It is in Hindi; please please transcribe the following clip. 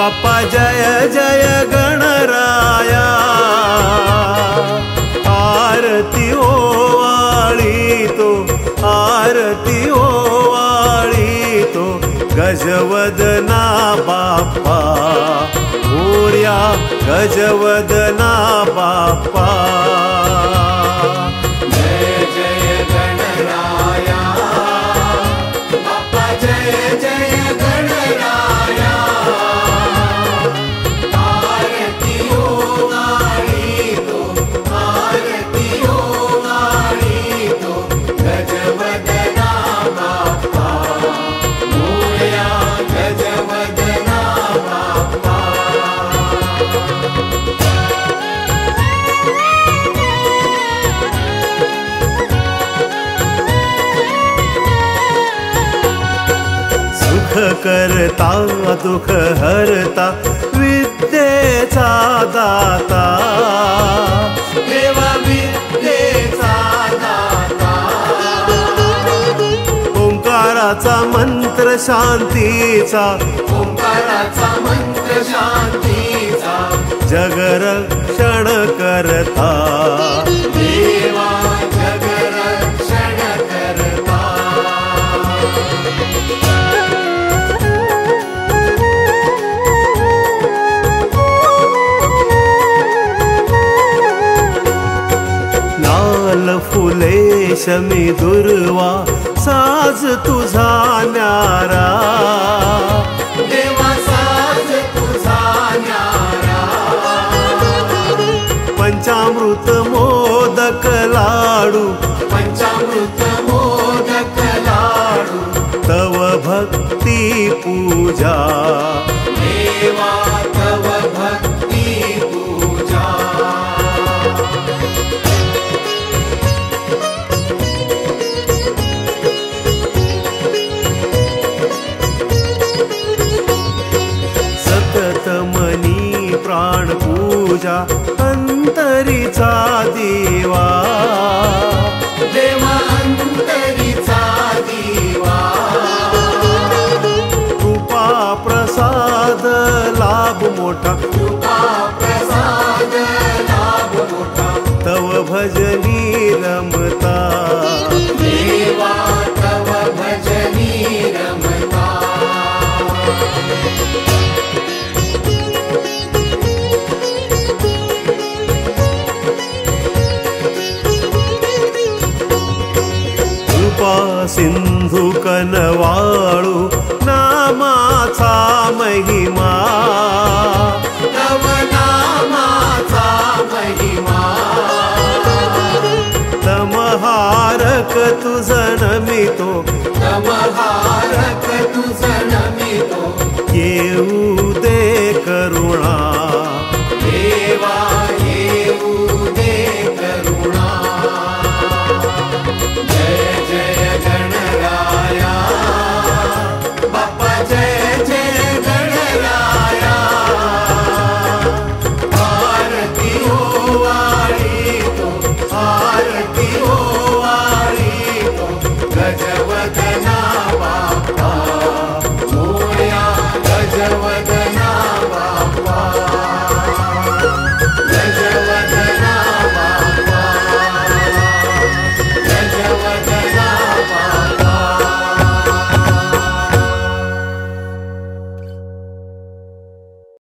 बाप्पा जय जय गणराया, आरती ओवाळी तो, आरती ओवाळी तो, गजवदना बाप्पा मोरया, गजवदना बाप्पा। जय जय गणराया बाप्पा, जय जय गणराया, आरती ओवाळी तो, आरती ओवाळी तो, गजवदना बाप्पा मोरया, गजवदना बाप्पा। सुख करता दुख हरता, विद्येचा दाता, देवा विद्येचा दाता, ओंकाराचा मंत्र शांतीचा, ओंकाराचा मंत्र शांतीचा, जगरक्षण करता, देवा जगरक्षण करता। लाल फुले शमी दुर्वा, साज तुझा न्यारा, देवा साज तुझा न्यारा, पंचामृत मोदक लाडू, पंचामृत मोदक लाडू, तव भक्ती पूजा, देवा तव भक्ती पूजा। सतत मनी प्राण पूजा, अंतरीचा दिवा, देवा अंतरीचा दिवा, कृपा प्रसाद लाभ मोठा, कृपा प्रसाद लाभ मोठा, तव भजनी रमता, देवा तव भजनी रमता। कृपा सिंधू कनवाळू, नामाचा महिमा, तव नामाचा महिमा, तमहारक तुझ नमितो, तमहारक तुझ नमितो, येऊ